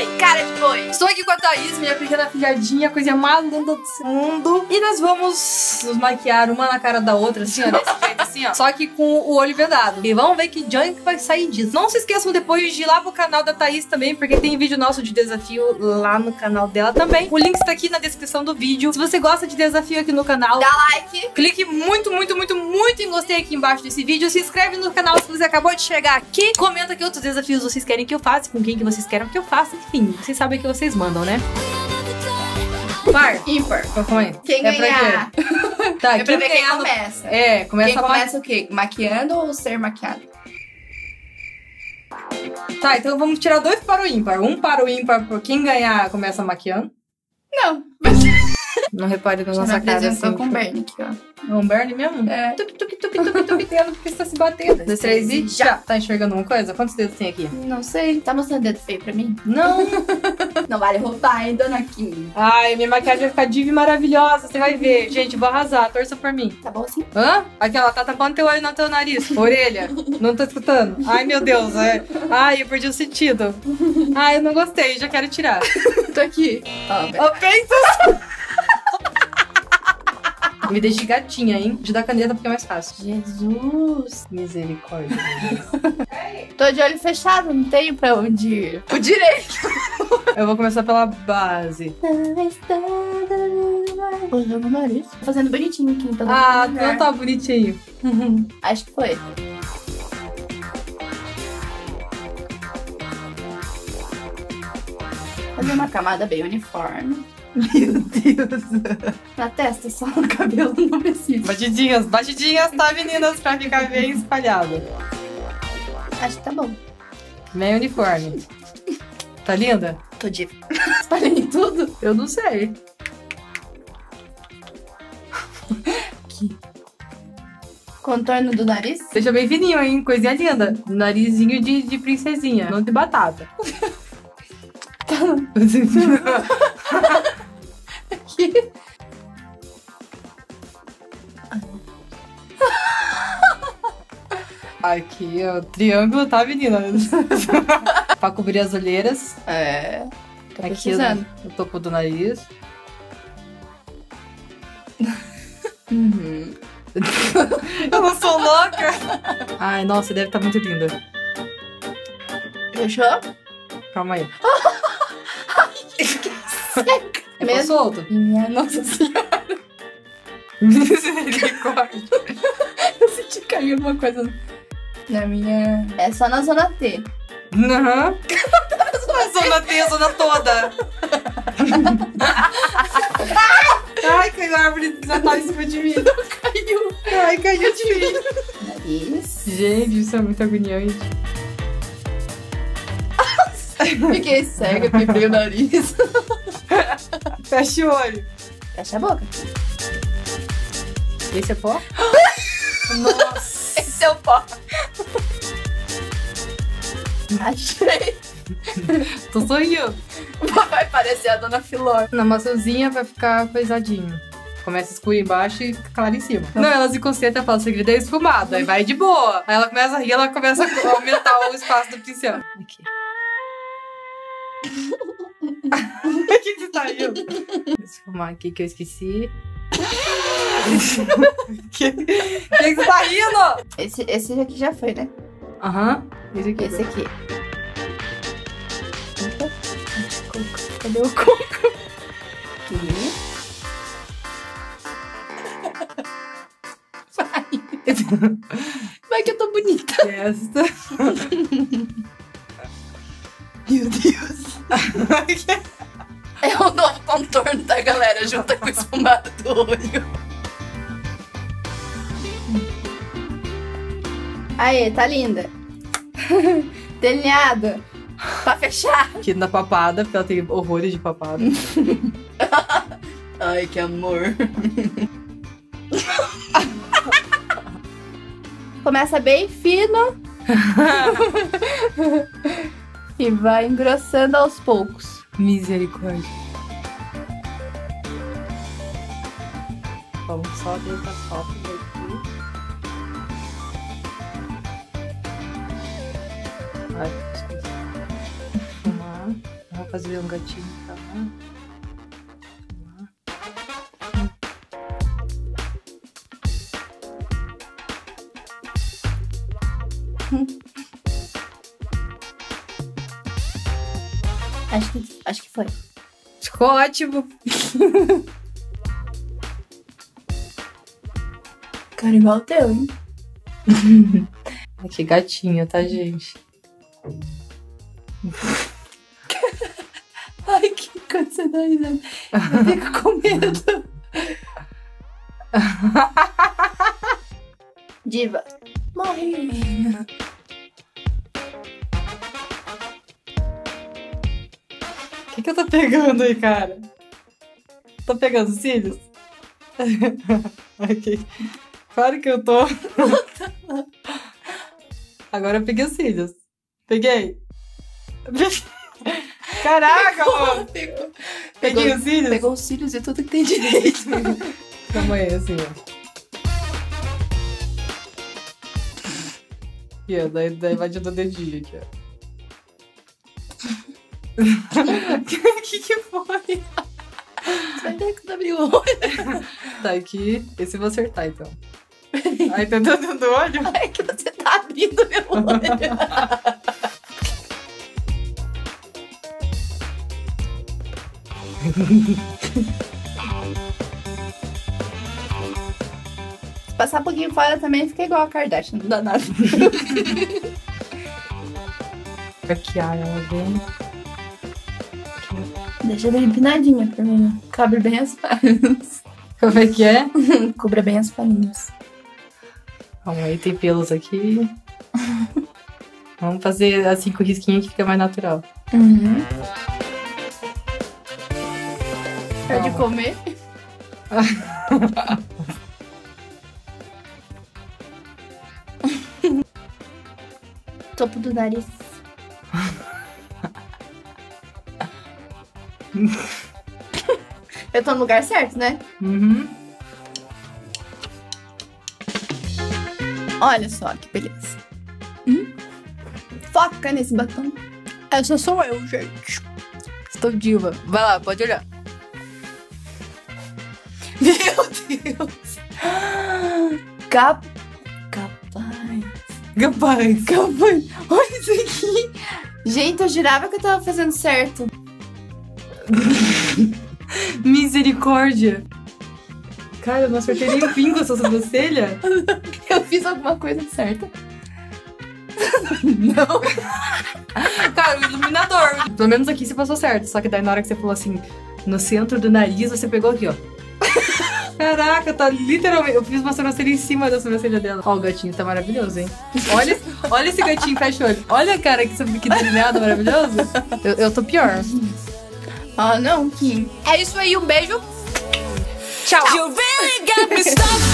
boi, cara de boi. Estou aqui com a Thaís, minha pequena filhadinha, coisa mais linda do mundo. E nós vamos nos maquiar uma na cara da outra, assim, ó, desse jeito, assim, ó. Só que com o olho vedado. E vamos ver que Johnny vai sair disso. Não se esqueçam depois de ir lá pro canal da Thaís também, porque tem vídeo nosso de desafio lá no canal dela também. O link está aqui na descrição do vídeo. Se você gosta de desafio aqui no canal, dá like. Clique muito em gostei aqui embaixo desse vídeo. Se inscreve no canal se você acabou de chegar aqui. Comenta que outros desafios vocês querem que eu faça, com quem que vocês querem que eu faça. Enfim, vocês sabem que vocês mandam, né? Par. Ímpar. Calma aí. Quem ganhar? Tá, é pra ver quem começa. É, começa quem começa o quê? Maquiando ou ser maquiado? Tá, então vamos tirar 2 para o ímpar. Um para o ímpar, por quem ganhar começa maquiando. Não. Não repare na nossa cara assim. Com o Bernie aqui, ó. É um Bernie mesmo? É. Tuc, tendo porque está se batendo. 2, 3 e já. Tá enxergando uma coisa? Quantos dedos tem aqui? Não sei. Tá mostrando dedo feio pra mim? Não. Não vale roubar, hein, dona Kim? Ai, minha maquiagem vai ficar diva e maravilhosa. Você vai ver. Gente, vou arrasar. Torça por mim. Tá bom assim? Hã? Aqui, ela tá tampando teu olho no teu nariz. Orelha. Não tô escutando. Ai, meu Deus. É. Ai, eu perdi o sentido. Ai, eu não gostei. Já quero tirar. Tô aqui. Ó, pensa. Me deixe gatinha, hein? De dar caneta porque é mais fácil. Jesus. Misericórdia. Tô de olho fechado, não tenho pra onde ir. O direito. Eu vou começar pela base. Olhando o nariz. Tô fazendo bonitinho aqui. Então Não tá bonitinho. Acho que foi. Fazer uma camada bem uniforme. Meu Deus. Na testa só, no cabelo não precisa. Batidinhas, tá, meninas? Pra ficar bem espalhado. Acho que tá bom. Bem uniforme. Tá linda? Tô de... Espalhei em tudo? Eu não sei. Aqui. Contorno do nariz? Deixa bem fininho, hein? Coisinha linda. Narizinho de princesinha, não de batata. Aqui. Aqui, ó. Triângulo, tá, menina? Pra cobrir as olheiras. É. Tô aqui precisando. no topo do nariz. Uhum. Eu não sou louca. Ai, nossa, deve estar muito linda. Fechou? Calma aí. Seca. É pra solto? Minha Nossa Senhora. Misericórdia. Eu senti cair alguma coisa na minha... É só na zona T. Aham. A zona T, a zona toda. Ai, caiu a árvore de Natal em cima de mim. Não caiu. Ai, caiu de mim. Nariz. Gente, isso é muito agoniante. Fiquei cega, quebrei o nariz. Fecha o olho. Fecha a boca. Esse é pó? Nossa. Esse é o pó. Achei. Tô sorrindo. Vai parecer a dona Filó. Na maçãzinha vai ficar coisadinho. Começa escuro embaixo e claro em cima. Não, ela se concentra e fala, o segredo é esfumado. Aí vai de boa. Aí ela começa a rir, ela começa a aumentar o espaço do pincel. Aqui. O que você tá rindo? Deixa eu esfumar aqui que eu esqueci. que você tá rindo? Esse aqui já foi, né? Aham. Esse aqui. Esse aqui. Cadê o coco? Aqui. Vai que eu tô bonita. Esta. Meu Deus. É o novo contorno da galera, junta com o esfumado do olho. Aê, tá linda. Delineado. Pra fechar. Aqui na papada, porque ela tem horrores de papada. Ai, que amor. Começa bem fino. E vai engrossando aos poucos. Misericórdia. Vamos só deixar foto daqui. Ai, esqueci. Fumar. fazer um gatinho pra lá. Acho que foi. Ficou ótimo. Cara, igual o teu, hein? Que gatinho, tá, gente? Ai, que coisa você dá risada. Eu fico com medo. Diva. Morre. O que eu tô pegando aí, cara? Tô pegando os cílios? Aqui. Claro que eu tô. Agora eu peguei os cílios. Peguei. Caraca, mano. Peguei os cílios. Pegou os cílios e tudo que tem direito. Calma aí, assim, ó. Aqui, ó. Daí vai de do dedinho aqui, ó. que foi? Você vai ter que abrir o olho. Tá aqui. Esse eu vou acertar, então. Ai, tá dentro do olho? É que você tá abrindo meu olho. Se passar um pouquinho fora também fica igual a Kardashian, não dá nada. Maquiar ela bem. Deixa bem empinadinha pra mim. Cobre bem as palhas. Como é que é? Cubra bem as palhinhas. Calma aí, tem pelos aqui. Vamos fazer assim com risquinho que fica mais natural. Uhum. Pode comer. Topo do nariz. Eu tô no lugar certo, né? Uhum. Olha só que beleza. Foca nesse batom. Essa sou eu, gente. Estou diva. Vai lá, pode olhar. Meu Deus. Capaz. Olha isso aqui. Gente, eu jurava que eu tava fazendo certo. Misericórdia. Cara, eu não acertei nem o pingo essa sobrancelha. Eu fiz alguma coisa certa. Não. Cara, o iluminador. Pelo menos aqui você passou certo. Só que daí na hora que você falou assim, no centro do nariz, você pegou aqui, ó. Caraca, tá literalmente... Eu fiz uma sobrancelha em cima da sobrancelha dela. Ó, o gatinho tá maravilhoso, hein? Olha esse gatinho, fecha o olho. Olha a cara que delineado maravilhoso. Eu tô pior. Ah, não, Kim. É isso aí, um beijo. Tchau. You really got me stuck.